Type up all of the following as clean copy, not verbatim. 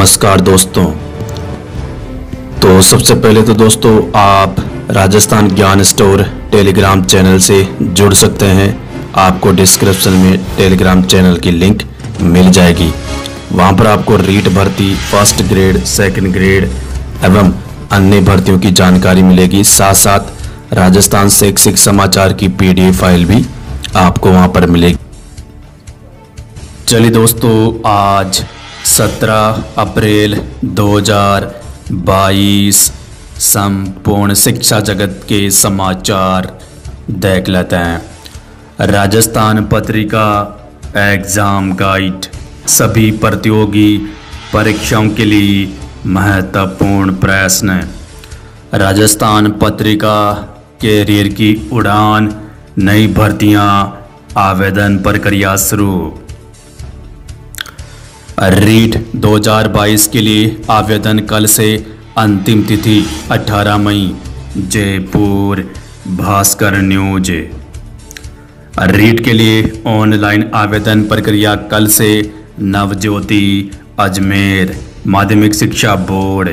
नमस्कार दोस्तों। तो सबसे पहले तो दोस्तों आप राजस्थान ज्ञान स्टोर टेलीग्राम चैनल से जुड़ सकते हैं। आपको डिस्क्रिप्शन में टेलीग्राम चैनल की लिंक मिल जाएगी। वहां पर आपको रीट भर्ती, फर्स्ट ग्रेड, सेकंड ग्रेड एवं अन्य भर्तियों की जानकारी मिलेगी। साथ साथ राजस्थान शैक्षिक समाचार की PDF फाइल भी आपको वहां पर मिलेगी। चलिए दोस्तों, आज 17 अप्रैल 2022 संपूर्ण शिक्षा जगत के समाचार देख लेते हैं। राजस्थान पत्रिका एग्जाम गाइड सभी प्रतियोगी परीक्षाओं के लिए महत्वपूर्ण प्रश्न। राजस्थान पत्रिका कैरियर की उड़ान, नई भर्तियां, आवेदन प्रक्रिया शुरू। रीट 2022 के लिए आवेदन कल से, अंतिम तिथि 18 मई। जयपुर भास्कर न्यूज। रीट के लिए ऑनलाइन आवेदन प्रक्रिया कल से। नवज्योति अजमेर माध्यमिक शिक्षा बोर्ड।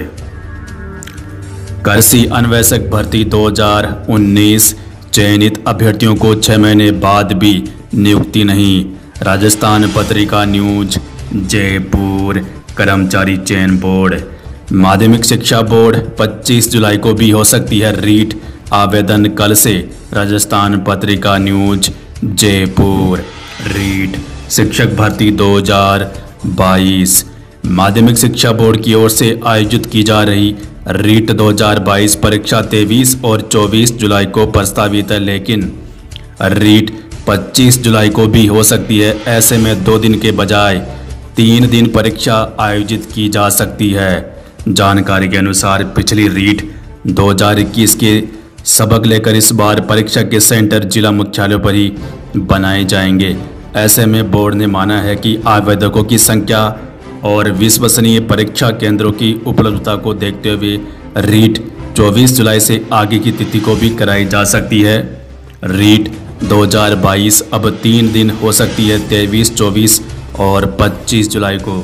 कृषि अन्वेषक भर्ती 2019 चयनित अभ्यर्थियों को 6 महीने बाद भी नियुक्ति नहीं। राजस्थान पत्रिका न्यूज। जयपुर कर्मचारी चयन बोर्ड। माध्यमिक शिक्षा बोर्ड 25 जुलाई को भी हो सकती है रीट, आवेदन कल से। राजस्थान पत्रिका न्यूज। जयपुर रीट शिक्षक भर्ती 2022 माध्यमिक शिक्षा बोर्ड की ओर से आयोजित की जा रही रीट 2022 परीक्षा 23 और 24 जुलाई को प्रस्तावित है, लेकिन रीट 25 जुलाई को भी हो सकती है। ऐसे में 2 दिन के बजाय 3 दिन परीक्षा आयोजित की जा सकती है। जानकारी के अनुसार पिछली रीट 2021 के सबक लेकर इस बार परीक्षा के सेंटर जिला मुख्यालयों पर ही बनाए जाएंगे। ऐसे में बोर्ड ने माना है कि आवेदकों की संख्या और विश्वसनीय परीक्षा केंद्रों की उपलब्धता को देखते हुए रीट 24 जुलाई से आगे की तिथि को भी कराई जा सकती है। रीट 2022 अब 3 दिन हो सकती है, 23, 24 और 25 जुलाई को।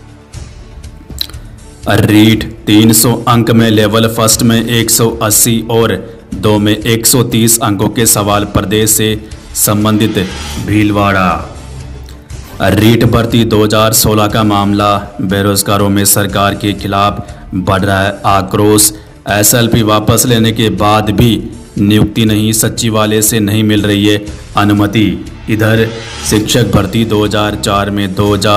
रीट 300 अंक में लेवल फर्स्ट में 180 और 2 में 130 अंकों के सवाल प्रदेश से संबंधित भीलवाड़ा। रीट भर्ती 2016 का मामला, बेरोजगारों में सरकार के खिलाफ बढ़ रहा है आक्रोश। SLP वापस लेने के बाद भी नियुक्ति नहीं, सचिवालय से नहीं मिल रही है अनुमति। इधर शिक्षक भर्ती 2004 में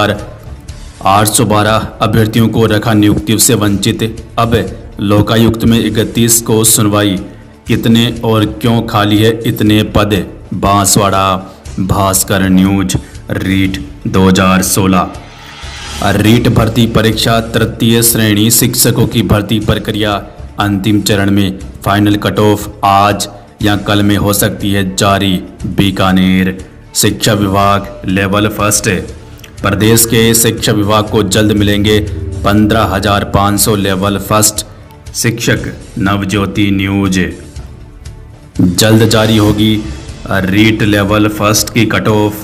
2812 अभ्यर्थियों को रखा नियुक्ति से वंचित। अब लोकायुक्त में 31 को सुनवाई। कितने और क्यों खाली है इतने पद। बांसवाड़ा भास्कर न्यूज। रीट 2016 रीट भर्ती परीक्षा तृतीय श्रेणी शिक्षकों की भर्ती प्रक्रिया अंतिम चरण में। फाइनल कट ऑफ आज या कल में हो सकती है जारी। बीकानेर शिक्षा विभाग लेवल फर्स्ट। प्रदेश के शिक्षा विभाग को जल्द मिलेंगे 15,500 लेवल फर्स्ट शिक्षक। नवज्योति न्यूज। जल्द जारी होगी रीट लेवल फर्स्ट की कट ऑफ।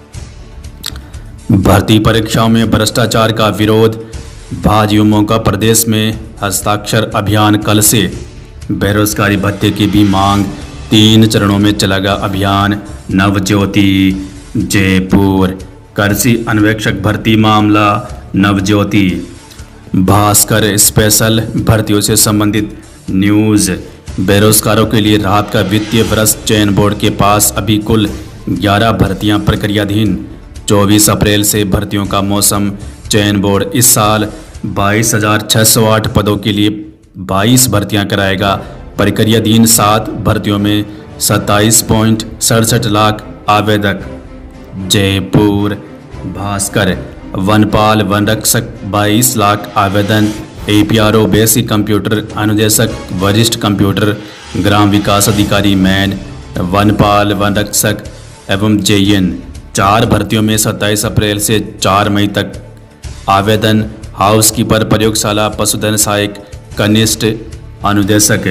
भर्ती परीक्षाओं में भ्रष्टाचार का विरोध, भाजयुमों का प्रदेश में हस्ताक्षर अभियान कल से। बेरोजगारी भत्ते की भी मांग, 3 चरणों में चलेगा अभियान। नवज्योति जयपुर कृषि अन्वेषक भर्ती मामला। नवज्योति भास्कर स्पेशल भर्तियों से संबंधित न्यूज। बेरोजगारों के लिए राहत का वित्तीय वर्ष, चयन बोर्ड के पास अभी कुल 11 भर्तियां प्रक्रियाधीन। 24 अप्रैल से भर्तियों का मौसम। चयन बोर्ड इस साल 22,608 पदों के लिए 22 भर्तियां कराएगा। प्रक्रियाधीन 7 भर्तियों में 27.67 लाख आवेदक। जयपुर भास्कर वनपाल वनरक्षक 22 लाख आवेदन। APRO बेसिक कंप्यूटर अनुदेशक, वरिष्ठ कंप्यूटर ग्राम विकास अधिकारी मैन, वनपाल वनरक्षक एवं JN 4 भर्तियों में 27 अप्रैल से 4 मई तक आवेदन। हाउसकीपर, प्रयोगशाला, पशुधन सहायक, कनिष्ठ अनुदेशक।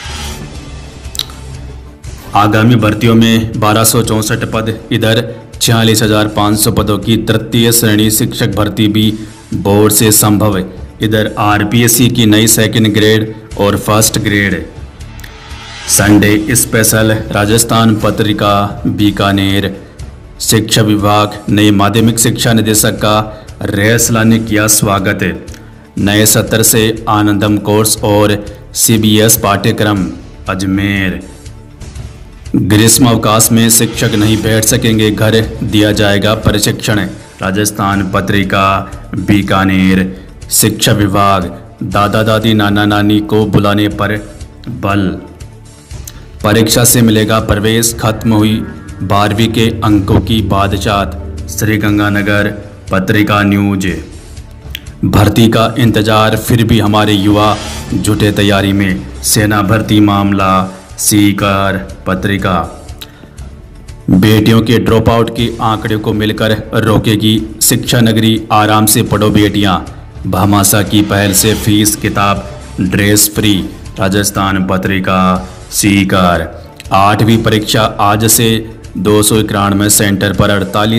आगामी भर्तियों में 1264 पद। इधर 46,500 पदों की तृतीय श्रेणी शिक्षक भर्ती भी बोर्ड से संभव। इधर आरपीएससी की नई सेकंड ग्रेड और first grade. Sunday special Rajasthan Patrika Bikaner. शिक्षा विभाग नए माध्यमिक शिक्षा निदेशक का रेसला ने किया स्वागत। नए सत्र से आनंदम कोर्स और सीबीएस पाठ्यक्रम अजमेर। ग्रीष्म अवकाश में शिक्षक नहीं बैठ सकेंगे घर, दिया जाएगा प्रशिक्षण। राजस्थान पत्रिका बीकानेर। शिक्षा विभाग दादा दादी नाना नानी को बुलाने पर बल। परीक्षा से मिलेगा प्रवेश। खत्म हुई 12वीं के अंकों की बादशात। श्रीगंगानगर पत्रिका न्यूज। भर्ती का इंतजार फिर भी हमारे युवा जुटे तैयारी में। सेना भर्ती मामला सीकर पत्रिका। बेटियों के ड्रॉप आउट के आंकड़े को मिलकर रोकेगी शिक्षा नगरी। आराम से पढ़ो बेटियां। भामाशाह की पहल से फीस किताब ड्रेस फ्री। राजस्थान पत्रिका सीकर। 8वीं परीक्षा आज से 291 सेंटर पर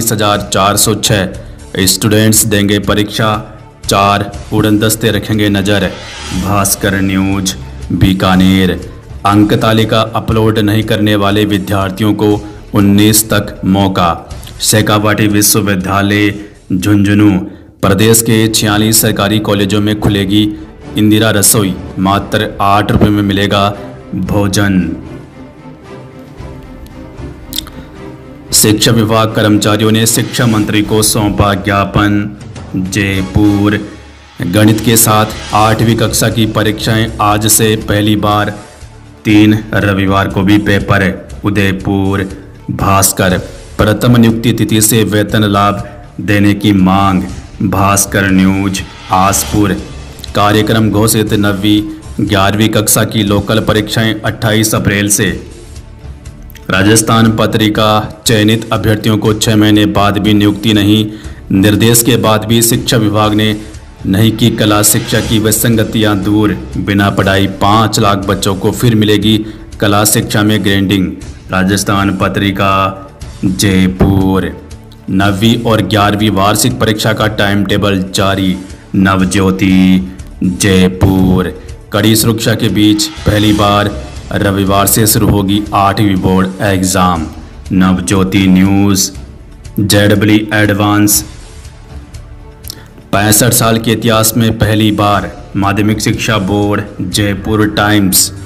48,406 स्टूडेंट्स देंगे परीक्षा। 4 उड़न दस्ते रखेंगे नज़र। भास्कर न्यूज बीकानेर। अंक तालिका अपलोड नहीं करने वाले विद्यार्थियों को 19 तक मौका। शेखावाटी विश्वविद्यालय झुंझुनू। प्रदेश के 46 सरकारी कॉलेजों में खुलेगी इंदिरा रसोई। मात्र 8 रुपये में मिलेगा भोजन। शिक्षा विभाग कर्मचारियों ने शिक्षा मंत्री को सौंपा ज्ञापन। जयपुर। गणित के साथ 8वीं कक्षा की परीक्षाएं आज से पहली बार। 3 रविवार को भी पेपर। उदयपुर। भास्कर। प्रथम नियुक्ति तिथि से वेतन लाभ देने की मांग। भास्कर न्यूज आसपुर। कार्यक्रम घोषित। 9वीं 11वीं कक्षा की लोकल परीक्षाएं 28 अप्रैल से। राजस्थान पत्रिका। चयनित अभ्यर्थियों को 6 महीने बाद भी नियुक्ति नहीं। निर्देश के बाद भी शिक्षा विभाग ने नहीं की कला शिक्षा की विसंगतियां दूर। बिना पढ़ाई 5 लाख बच्चों को फिर मिलेगी कला शिक्षा में ग्रेडिंग। राजस्थान पत्रिका जयपुर। 9वीं और 11वीं वार्षिक परीक्षा का टाइम टेबल जारी। नवज्योति जयपुर। कड़ी सुरक्षा के बीच पहली बार रविवार से शुरू होगी 8वीं board exam. Navjyoti news. JW advance. 65 साल के इतिहास में पहली बार माध्यमिक शिक्षा बोर्ड। जयपुर टाइम्स।